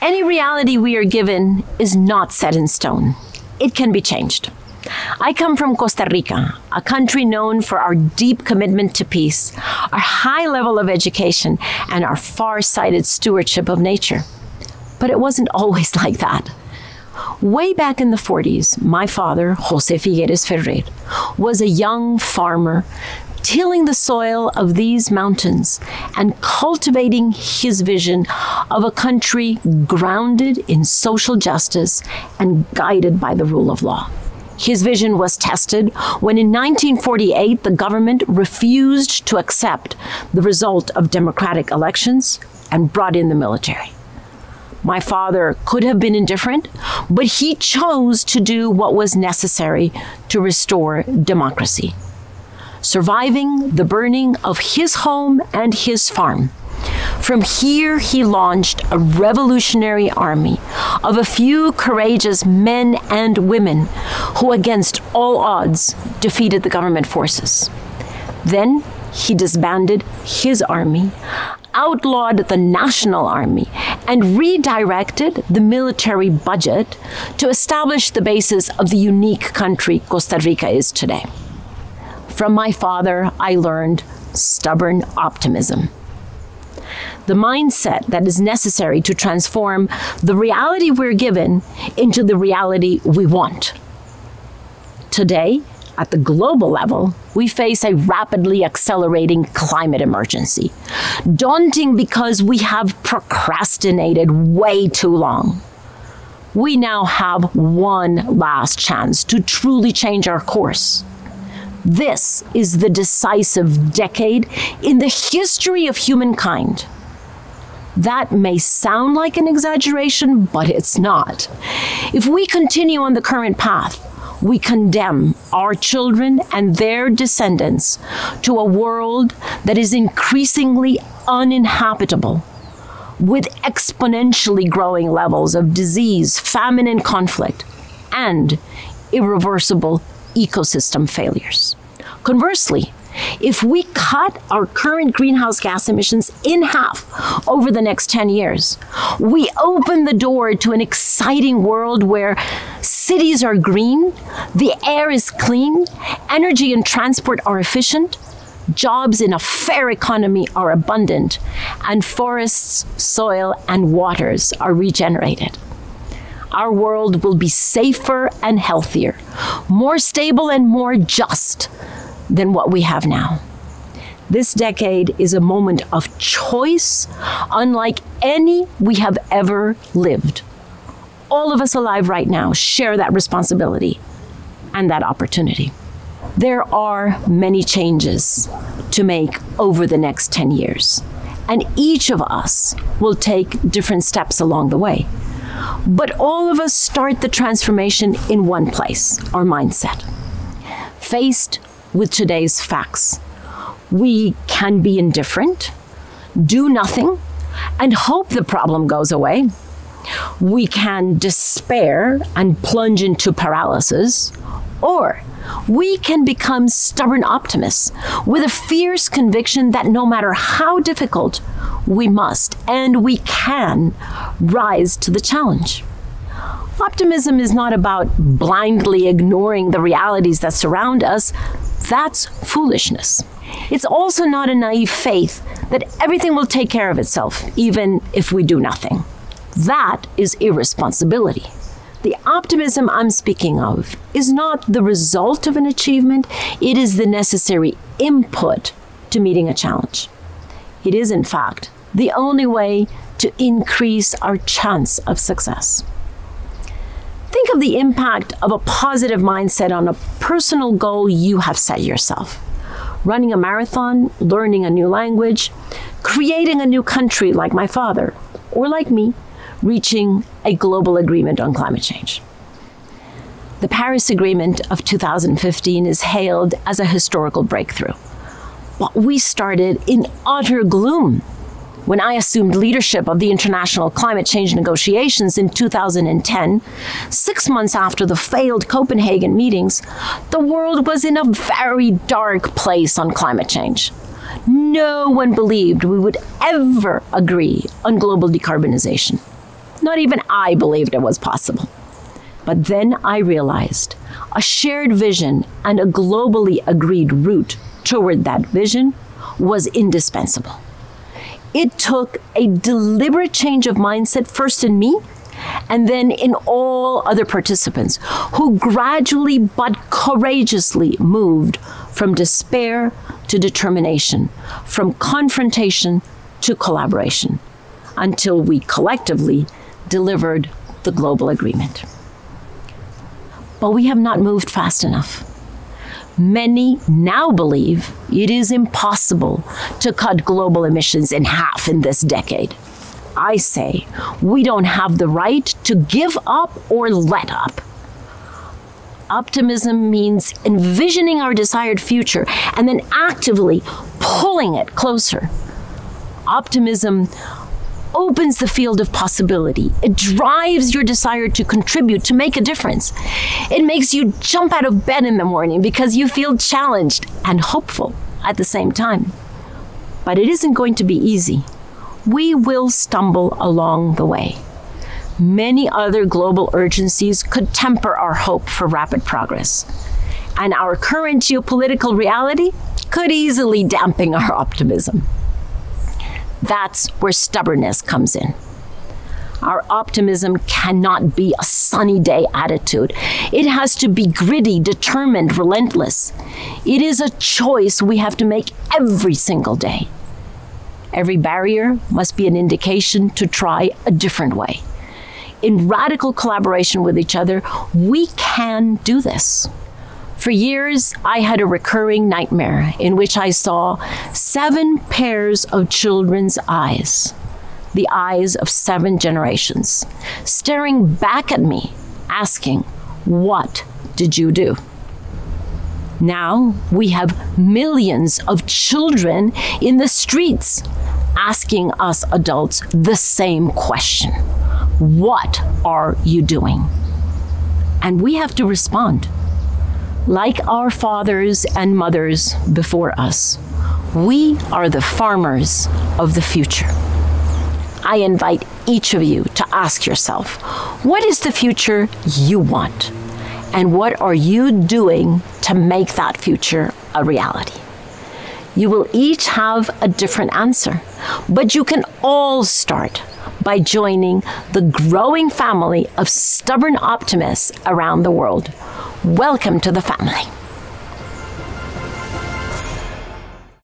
Any reality we are given is not set in stone. It can be changed. I come from Costa Rica, a country known for our deep commitment to peace, our high level of education, and our far-sighted stewardship of nature. But it wasn't always like that. Way back in the 40s, my father, José Figueres Ferrer, was a young farmer tilling the soil of these mountains and cultivating his vision of a country grounded in social justice and guided by the rule of law. His vision was tested when in 1948 the government refused to accept the result of democratic elections and brought in the military. My father could have been indifferent, but he chose to do what was necessary to restore democracy. Surviving the burning of his home and his farm. From here, he launched a revolutionary army of a few courageous men and women who, against all odds, defeated the government forces. Then he disbanded his army, outlawed the national army, and redirected the military budget to establish the basis of the unique country Costa Rica is today. From my father, I learned stubborn optimism. The mindset that is necessary to transform the reality we're given into the reality we want. Today, at the global level, we face a rapidly accelerating climate emergency, daunting because we have procrastinated way too long. We now have one last chance to truly change our course. This is the decisive decade in the history of humankind. That may sound like an exaggeration, but it's not. If we continue on the current path, we condemn our children and their descendants to a world that is increasingly uninhabitable, with exponentially growing levels of disease, famine, and conflict, and irreversible ecosystem failures. Conversely, if we cut our current greenhouse gas emissions in half over the next 10 years, we open the door to an exciting world where cities are green, the air is clean, energy and transport are efficient, jobs in a fair economy are abundant, and forests, soil, and waters are regenerated. Our world will be safer and healthier, more stable and more just than what we have now. This decade is a moment of choice unlike any we have ever lived. All of us alive right now share that responsibility and that opportunity. There are many changes to make over the next 10 years, and each of us will take different steps along the way. But all of us start the transformation in one place, our mindset. Faced with today's facts, we can be indifferent, do nothing, and hope the problem goes away. We can despair and plunge into paralysis, or we can become stubborn optimists with a fierce conviction that no matter how difficult, we must and we can rise to the challenge. Optimism is not about blindly ignoring the realities that surround us. That's foolishness. It's also not a naive faith that everything will take care of itself, even if we do nothing. That is irresponsibility. The optimism I'm speaking of is not the result of an achievement, it is the necessary input to meeting a challenge. It is, in fact, the only way to increase our chance of success. Think of the impact of a positive mindset on a personal goal you have set yourself. Running a marathon, learning a new language, creating a new country like my father, or like me, reaching a global agreement on climate change. The Paris Agreement of 2015 is hailed as a historical breakthrough. But we started in utter gloom. When I assumed leadership of the international climate change negotiations in 2010, 6 months after the failed Copenhagen meetings, the world was in a very dark place on climate change. No one believed we would ever agree on global decarbonization. Not even I believed it was possible. But then I realized a shared vision and a globally agreed route toward that vision was indispensable. It took a deliberate change of mindset, first in me, and then in all other participants, who gradually but courageously moved from despair to determination, from confrontation to collaboration, until we collectively delivered the global agreement. But we have not moved fast enough. Many now believe it is impossible to cut global emissions in half in this decade. I say we don't have the right to give up or let up. Optimism means envisioning our desired future and then actively pulling it closer. Optimism opens the field of possibility. It drives your desire to contribute, to make a difference. It makes you jump out of bed in the morning because you feel challenged and hopeful at the same time. But it isn't going to be easy. We will stumble along the way. Many other global urgencies could temper our hope for rapid progress. And our current geopolitical reality could easily dampen our optimism. That's where stubbornness comes in. Our optimism cannot be a sunny day attitude. It has to be gritty, determined, relentless. It is a choice we have to make every single day. Every barrier must be an indication to try a different way. In radical collaboration with each other, we can do this. For years, I had a recurring nightmare in which I saw 7 pairs of children's eyes, the eyes of 7 generations, staring back at me, asking, "What did you do?" Now we have millions of children in the streets asking us adults the same question. What are you doing? And we have to respond. Like our fathers and mothers before us, we are the farmers of the future. I invite each of you to ask yourself, what is the future you want? And what are you doing to make that future a reality? You will each have a different answer, but you can all start by joining the growing family of stubborn optimists around the world. Welcome to the family.